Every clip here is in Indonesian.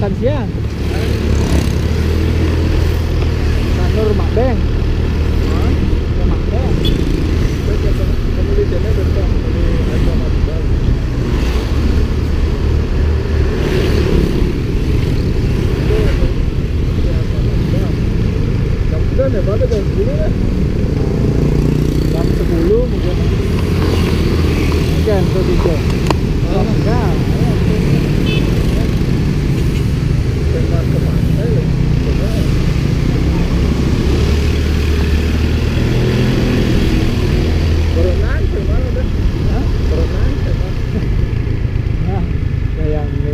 makan siang. Kanur Mak Beng. Ke Mak Beng. Kamu di sini betul. Ya, pada jam 10 ya. Jam 10 mungkin. Mungkin tuh tiga. Oh, enggak. Tengah ke pantai lagi. Berenang ke mana dah? Hah? Berenang ke mana? Nah, kayak ini.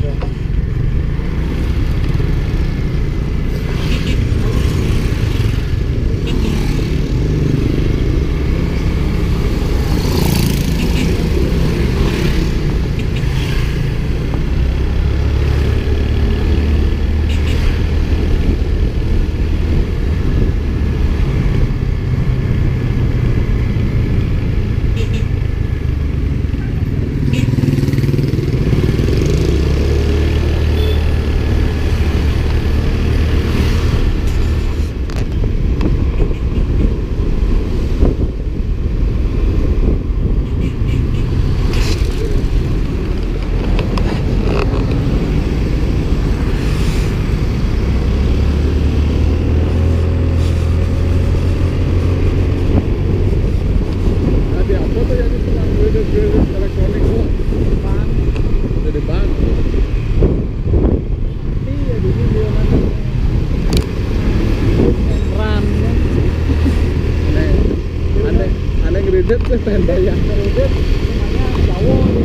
Kredit tuh pengen bayar. Kredit namanya Jawa di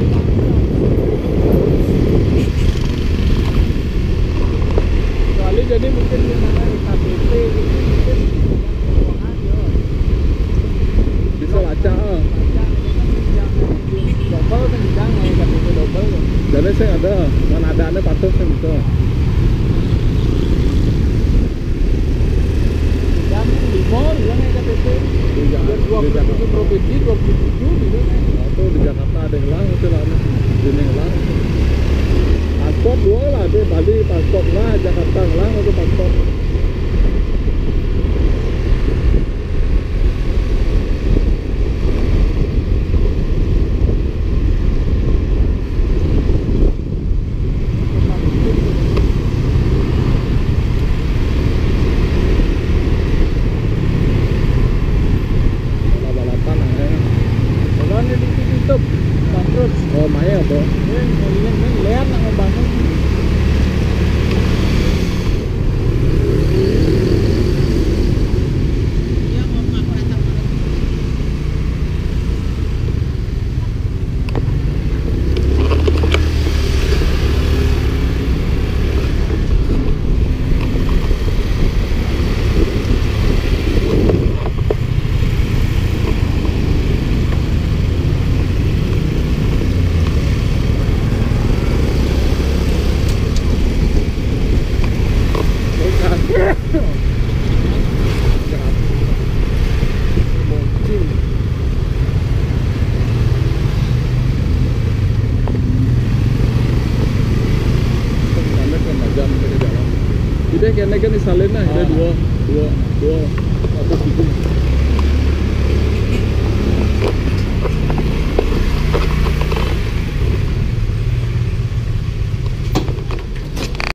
kecuali jadi mungkin gimana di KTP itu mungkin uang aja. Bisa lacak. Lacak itu kan double kan bidang ya KTP double. Jadi saya ada, mana ada ane patut saya bisa. Jam 5 bilang ya KTP. Di Jakarta. 27 provinsi 27 gitu kan. Atau di Jakarta ada yang lang itu lah, di lang. Paspor dua lah, di Bali paspor lah, Jakarta lang itu paspor. Oh, Maya apa? Lihat nak ngebangun. Kena kan disalin lah, ada dua atau tiga.